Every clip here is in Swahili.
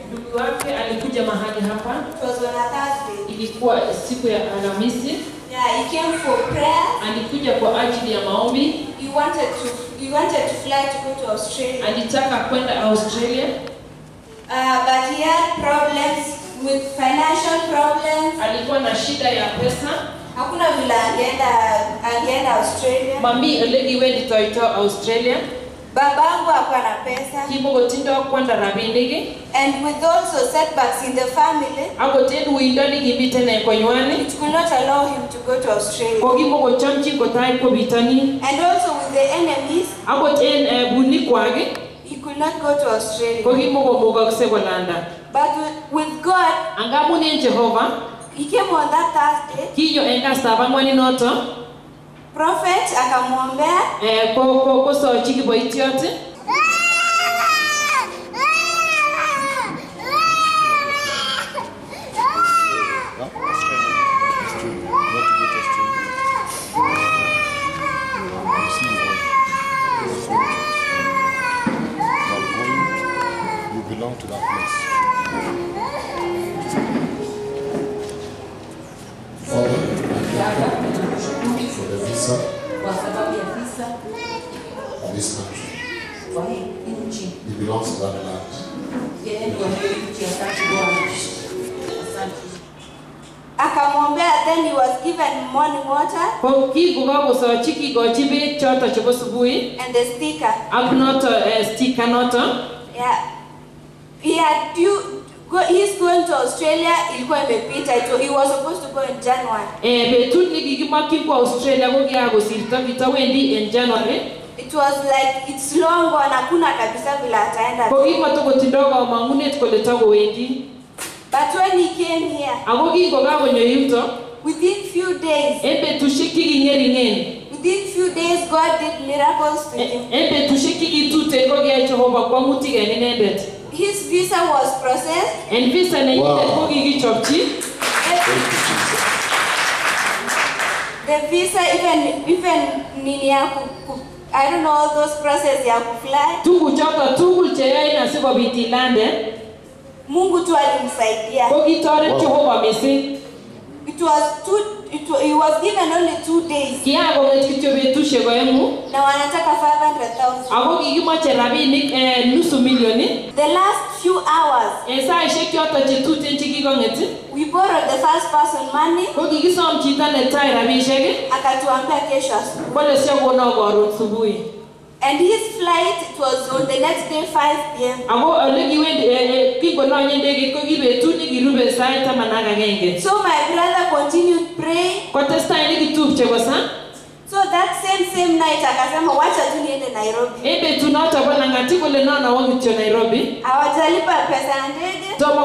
ndugu wake alikuja mahali hapa. It was on a Thursday. Ilikuwa siku ya Alhamisi. Yeah, he came for prayer. Alikuja kwa ajili ya maombi. He wanted to fly to go to Australia. Alitaka kwenda Australia. But he had problems with financial problems. Alikuwa na shida ya pesa. Hakuna vile angeenda Australia. Mami elegi wendi toito Australia. Babangu hakuwa na pesa. Kibogo tindo kwenda rabindigi. And with also setbacks in the family. Ako tendu windani gibitene kwa nywani. It could not allow him to go to Australia. Kogi bogo chamchi kotai ko bitani. And also with the enemies. Ako ten buni kwage. He could not go to Australia. Kogi bogo bogo kusekolanda. But with God, Angamuni Jehovah. He came on that Thursday. Kiyo enga saba mwani noto. Prophet akamwombea. Ko so chiki boitiote. You belong to that place. For the visa of this country. It belongs to that land. Akamwombea, then he was given morning water. And the sticker. Sticker noto. Yeah. He's going to Australia. He was supposed to go in January. In January. It was like it's long on hakuna kabisa bila ataenda. But when he came here, within few days, God did miracles to him. His visa was processed. And visa wow. The visa even I don't know all those processes ya kufly. Mungu tu alimsaidia. He was given only 2 days. Na wanataka 500,000. The last few hours, we borrowed the first person money. Akatuambia kesho asubuhi. And his flight, it was on the next day 5 p.m. So my brother continued praying. So that same night akasema wacha tu niende Nairobi. Hawajalipa pesa ya ndege.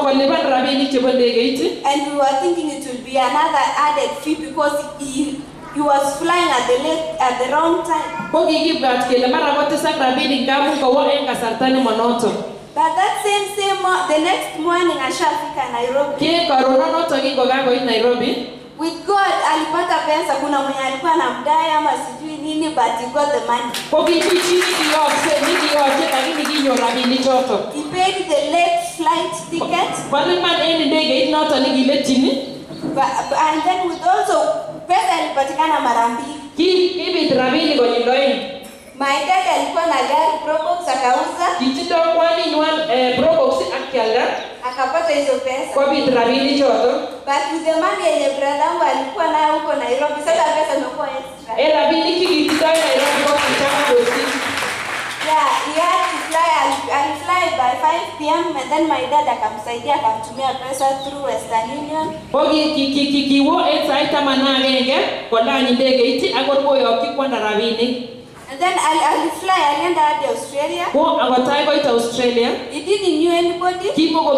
And we were thinking it will be another added fee because he was flying at the wrong time. But that same the next morning ashafika Nairobi. With God alipata pesa, kuna mwenye alikuwa anamdai ama sijui nini, but he got the money. He paid the late flight ticket. And then with also pesa ilipatikana mara mbili. My dad alikuwa na gari Probox akauza. Akapata hizo pesa. But with the money yenye brother wangu alikuwa nayo huko Nairobi, sasa pesa imekuwa extra. Yeah, he had to fly. I'll fly by 5 p.m. and then my dad akamsaidia akamtumia pesa through Western Union. And then I'll fly, I'll end at Australia. He didn't know anybody.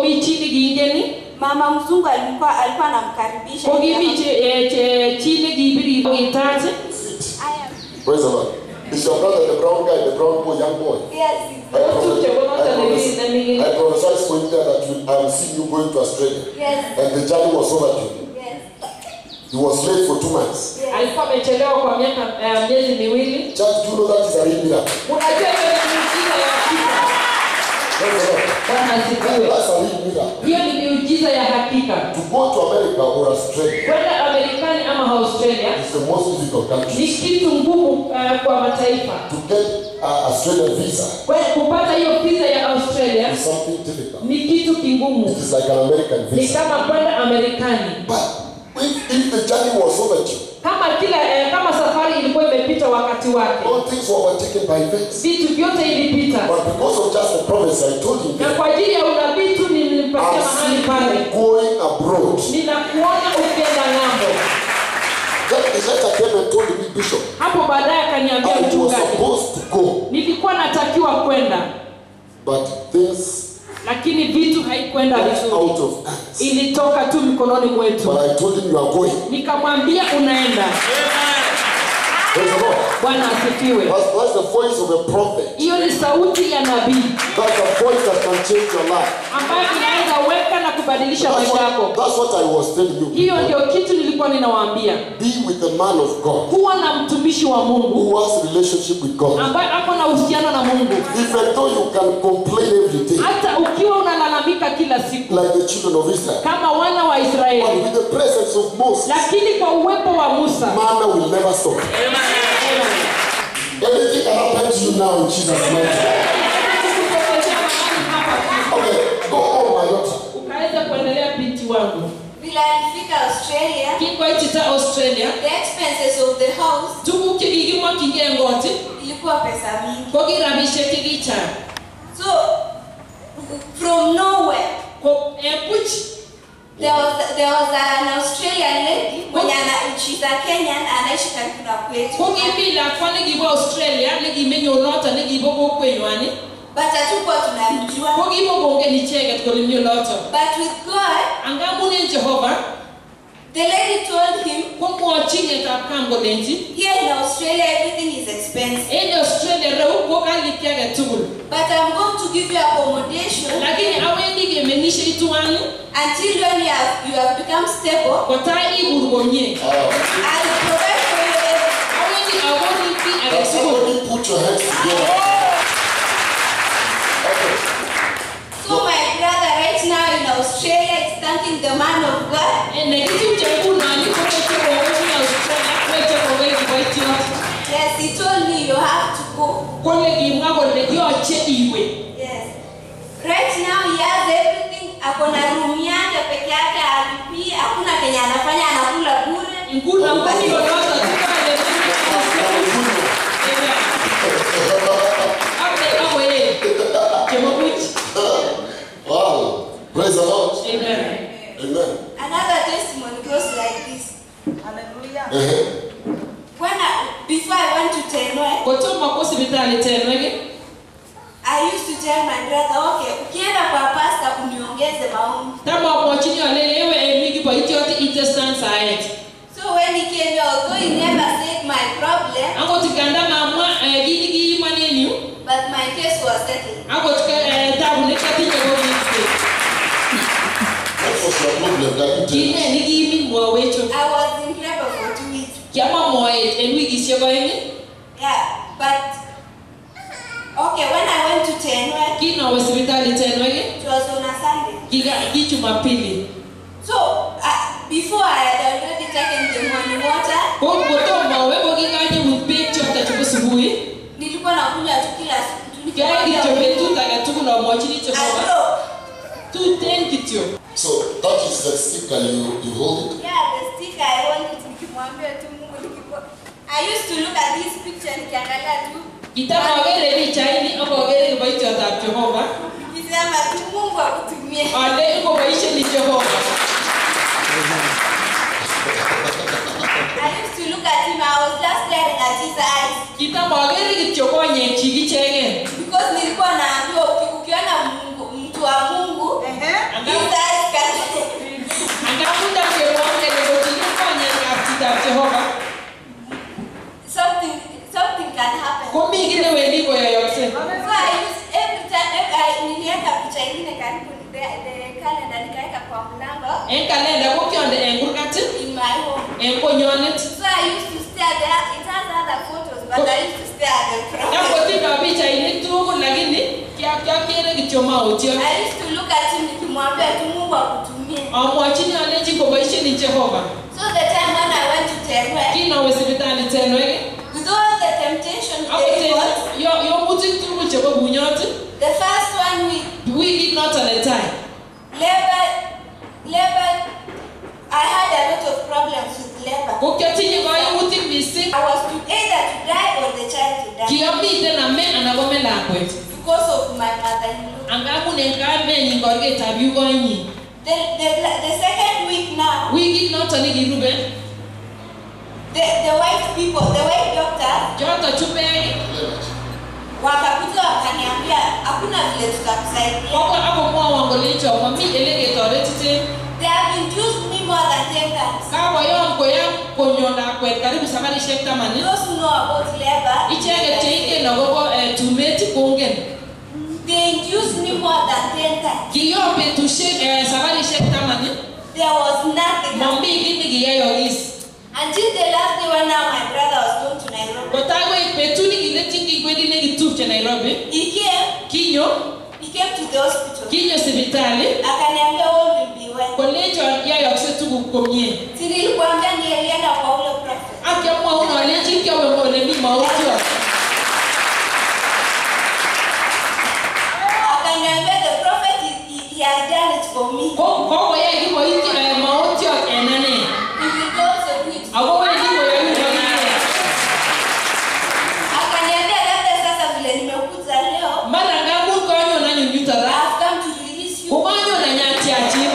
Mama mzungu alikuwa anamkaribisha. Praise the Lord. Is your brother the brown guy, the brown boy, young boy? Yes. I prophesied for you that I will see you going to Australia. Yes. And the journey was over you. Yes. He was late for 2 months. Yes. Church, do you know that is a real miracle? Bwana asifiwe. That's a real miracle. Hiyo ni miujiza ya hakika. To go to America or Australia Kwenda Amerikani ama Australia is the most difficult country. ni kitu ngumu kwa mataifa. To get Australian visa Kupata hiyo visa ya Australia is something difficult. ni kitu kingumu. It is like an American Ni visa. kama kwenda Amerikani. But if the journey was overdue, Kama safari ilikuwa imepita wakati wake. all things were overtaken by events. Vitu vyote ilipita. But because of just the promise I told him, Na kwa ajili ya unabii tu nilimpatia mahali pale. going abroad. Ninakuona ukienda ng'ambo. Then the letter came and told me, Bishop, Hapo baadaye akaniambia I was mchungaji, supposed to go, nilikuwa natakiwa kwenda, but things lakini vitu haikwenda went vizuri. out of hands. Ilitoka tu mikononi mwetu. But I told him you are going. Nikamwambia unaenda. Praise the Lord. Bwana asifiwe. That's the voice of a prophet. Hiyo ni sauti ya nabii That's a voice that can change your life. ambayo inaweza weka na kubadilisha maisha yako. That's what I was telling you. Hiyo ndio kitu nilikuwa ninawaambia. Be with the man of God Kuwa na mtumishi wa Mungu who has a relationship with God. ambaye ako na uhusiano na Mungu. Even though you can complain every day, Hata ukiwa unalalamika kila siku like the children of Israel, kama wana wa but Israeli, with the presence of Moses, lakini kwa uwepo wa Musa, manna will never stop. Anything can happen to you now in Jesus' name. Okay, go on, my daughter. ukaweza kuendelea binti wangu. Vile alifika Australia, Kiko ichita Australia, the expenses of the house tuku kigigimwa kigengoti, ilikuwa pesa mingi. kogirabishe kigicha. So from nowhere Puch, there was an Australian lady mwenye she's a Kenyan anaishi karibu na kwetu. kogibila kwa nigibo Australia, nigimenyo lota nigibo kwenywani. But hatukuwa tunamjua. Kogibo bonge ni chege tukolimyo lota. But with God, Angamune Jehova, the lady told him, kwa chinge kapkambo denti. here in Australia everything is expensive. In Australia rau kokali kiaga tugul. But I'm going to give you accommodation Lakini awendi gemenisha ituani, until when you have become stable. kotai iburgonye. I'll provide for you everything. Awendi awoni ki Now agasugo. somebody put your hands together. So my brother right now in Australia is thanking the man of God. Negitu changu nani kokote kwa Australia kwete kwa wengi kwa itiwa. Yes, he told me you have to go. Kole gimwago yoche iwe. Yes. Right now he has everything. Akona room yake peke yake alipi. Hakuna kenye anafanya, anakula bure. Nkuna mbani yoyote tukale nini. Wow. Praise the Lord. Amen. Amen. Another testimony goes like this. Hallelujah. Uh-huh. Before I went to Tenwe, Koto makosi bitali tenwege. I used to tell my brother, okay, ukienda kwa pastor uniongeze maombi. Tama mwachini walewe emigi pa itioti intestine side. So when he came here, although he never said my problem, Ako tikanda mama gigi manenu. but my case was settled. Ako tika tabu nekati nyego gigi. What was your problem that you did? Kine nigi mi mwawecho. I was in labor for 2 weeks. Kiama mwae enwigi siyo eni. Yeah, but okay, when I went to Tenwe, Kina wasibitali tenwege. it was on a Sunday. Giga Jumapili. So before I had already taken the morning water, Koto mwawe kogigaje mupekcho tachukusuhui. nilikuwa nakunywa tu kila siku. Kaya kichopetu tagatuku na mwachini chokoba. Tu tenkityo. So that is the sticker you hold it. Yeah, the sticker I want it nikimwambia tu Mungu nikikuwa. I used to look at this picture nikiangalia tu. Kitama wagere ni chaini ama wagere ni baiti wa Jehova. Nikisema tu Mungu akutumie. Ale uko baisha ni Jehova. I used to look at him, I was just staring at his eyes. Kitama wagere kichokonye chigi chege. Because nilikuwa naambiwa ukiona mtu wa Mungu, his eyes can Angamuda mwemonge legotini konye ngapita Jehova. something can happen. Komi gine wendigo ya yokse. So I use every time niliweka picha ingine karibu the calendar nikaweka kwa mlango Enkalenda kokionde engurgati. in my home. Enkonyonet. So I used to stare there. It has other photos, but I used to stare at the front. Yakotika picha ini tuku lakini kia kere kityo mautyo. I used to look at him nikimwambia tu Mungu akutumie. Amwachini aleji koboishen Jehova. So the time when I went to Tenwe, Kina hospitali Tenwe, with all the temptations they got, yo mutik tugul chebo bunyot. the first one We did not at a time. Labor, I had a lot of problems with labor. Kokiatinye kaimutik mising. I was either to die or the child to die. Kiamiten ame anan kome lakwet. Because of my mother-in-law. Angamun en kamenyin korgetab yugoinyin. The second week now, Wikit noton nekirube, the white people, the white doctors, choto chupek wakakuja wakaniambia hakuna vile tutakusaidia. kobwa akomwowon kolenjo momi ele ketoretiten. They have induced me more than 10 times. Kakoyom koyam konyo lakwet karibu sabarishek 10. Those who know about labor, Icheket cheingen akobo tumet kongen. they induced me more than 10 times. Kiyom betushek sabarishek 10. There was nothing. Momi kit nekiyayokis. Until the last day when now my brother was going to Nairobi. Kotakoit betut nekiletyin kikwendi nekitupche Nairobi. He came to the hospital. Kinyo sipitali. Akaniambia all will be well. Kolenjo yayokse tuguk komie. Nilikwambia nilienda kwa ule prophet. Akiamwa unalenji kiawe mwole mi mautyo. Akaniambia the prophet he has done it for me. Koko ya hivyo hiki mautyo enane. He will also do it. Agowe hivyo ya hivyo. Akaniambia labda sasa vile nimekuja leo. Mara ngapi konyo na nyunyutara? I've come to release you. Konyo na nyati achi.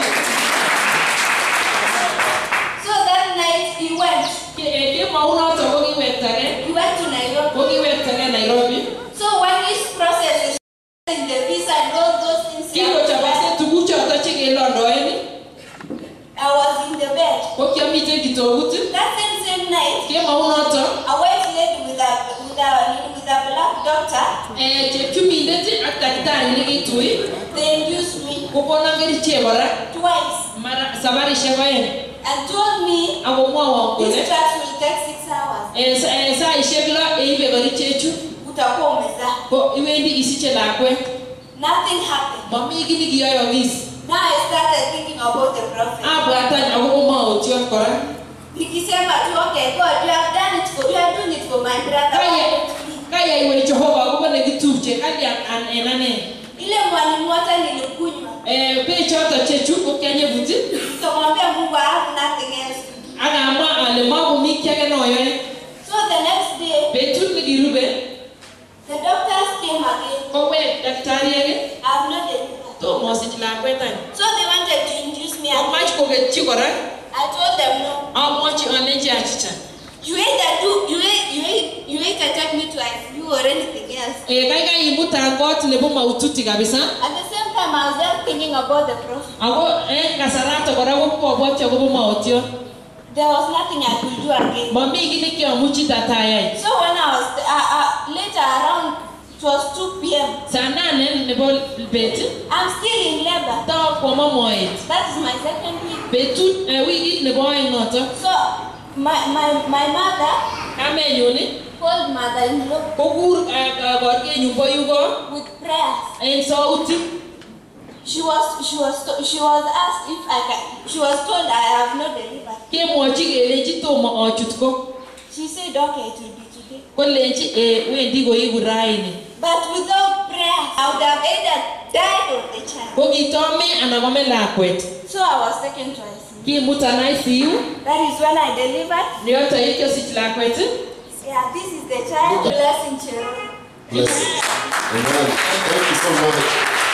So that night he went. Ke mauna to gogi wetare. He went to Nairobi. Gogi wetare Nairobi. So when this process is in the visa and all those things, Kiko chabase tugucho atachige londoeni. I was in the bed. Kokia mite kitobuti. That same night, Ke mauna to. a white lady with a black doctor, Chepchumindeti ak daktari nekitui. they induced me Kokona ngeriche kora. twice Mara sabarishek oeng. and told me Akomwowon kole this class will take 6 hours. saishek lo eibe korichechu. Utakuwa umezaa. Ko iwendi isiche lakwet. Nothing happened. Mami kit nekiyayokis. Now I started thinking about the prophet. Abwatany akobo mautyo kora. Nikisema tu okay, God, you have done it for, you are doing it for my brother. Kaya iwe Jehova akobo nekitupche kalya enane. Ile mwalimu wote nilikunywa. Pe choto chechu kokianye buti. Nikamwambia Mungu, I have nothing else to do. Agama ale makomi kiage noyoe. So the next day, Betut nekirube the doctors came again. kowe daktari age I have not delivered. tomo sich lakwet any. So they wanted to induce me again. Amach koketchi kora. I told them no. Amwachi alenji achicha. You either take me to ICU or anything else. Kaikai imutan kot nebo maututi kabisa. At the same time, I was just thinking about the prophet. Ako kasarato kora kokobwatyo akobo mautyo. There was nothing I could do again. Mami kit nekiamuchi tatayai. So when I was later around, it was 2 p.m. Saa 8 nebo bet. I'm still in labor. Ta komo moet. That is my second week. Betut wikit nebo oeng noto. So my mother Kamenyun called mother-in-law kokur korkenyu bo yugo with prayers. en sautik. She was asked if I can. She was told I have not delivered. Kemwochi kelenji tomo achut ko. She said okay, it will be today. Kolenji wendi koiku raini. But without prayer, I would have either died or the child. Kokitome anan kome lakwet. So I was taken to ICU. Kimutan ICU. That is when I delivered. Yoto yekiosich lakwet. Yeah, this is the child. Blessing children. Blessings. Amen. Thank you so much.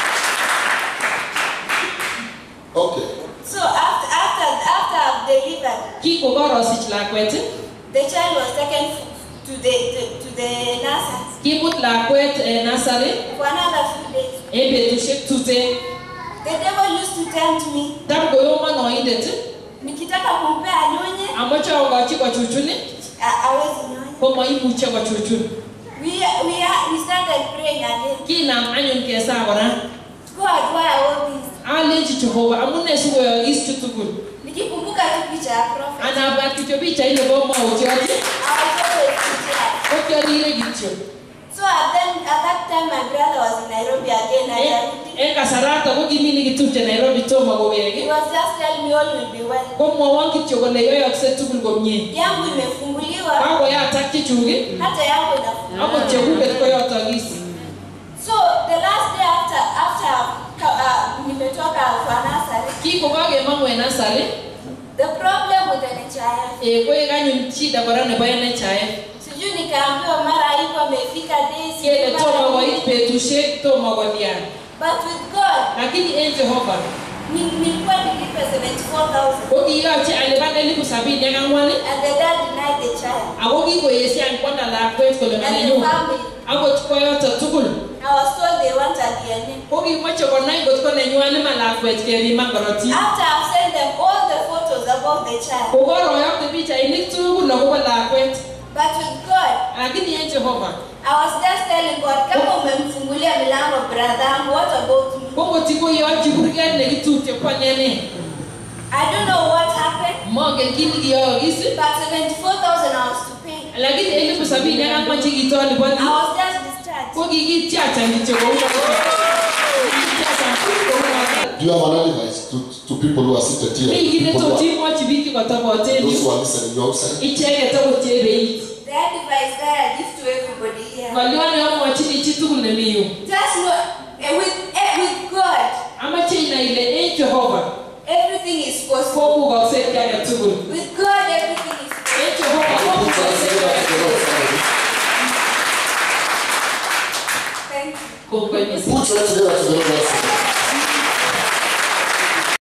Okay. So after I've delivered, Kikokorosich lakwet. the child was taken to the nurses Kimut lakwet nursery. for another few days. Betushek tuten. The devil used to tempt me. Tam koyomonoindet. Nikitaka kumpea anyonye, Amoche akochi kochuchun. hawezi nyonya. Komoimuche kochuchun. We started praying again. Kinam anyun kesa kora. God, why all this? Alenji Jehova amune sikoyokis chu tugul. Nikikumbuka tu picha ya prophet. Anabwat kityo pichait nebo mautiot. I was always prepared. Kokiorire kityo. So at that time my brother was in Nairobi again. Eka sarata ko gimini kitupche Nairobi tomo koweki. He was just telling me all will be well. Ko mwawon kityo kole yoyokse tugul komie. Yangu imefunguliwa. Kako yatak chichuki. Hata yangu inafunguliwa. Ako chekuket ko yotokis. So the last day after nimetoka kwa nursery. Kiko kakemong'u en nursery. The problem with NHIF. Ko yekanyo shida kora nebo NHIF. Sijui nikaambiwa mara haiko amefika days. Kele tomo koit betusiek tomo kolian. But with God. Lakini en Jehova. Nilikuwa nilipe 74,000. Ko kiyoche alipan 74,000. And the dad denied the child. Ako kikoyesyan kwanda lakwet kole manenyu. Akot koyoto tugul. I was told they want a DNA. Ko kimoche konai kot ko nenywan ma lakwet kepiman korotik. After I've sent them all the photos about the child. Ko koroyokte pichainik tugul akobo lakwet. But with God. Lakini en Jehova. I was just telling God, kama umemfungulia milango brother, what about me? Ko tikoyochi kurget nekitupche kwanene. I don't know what happened. Mongen kit nekiyokis. But 74,000 I was to pay. Lakini 74,000 chekitoliponi. I was just discharged. Ko kikityachan kityo kou. Do you have an advice to people who are seated here? Those who are listening outside. The advice that I give to everybody here. Just know, with God, everything is possible. With God, everything is possible. Thank you. Put your hands together to the Lord.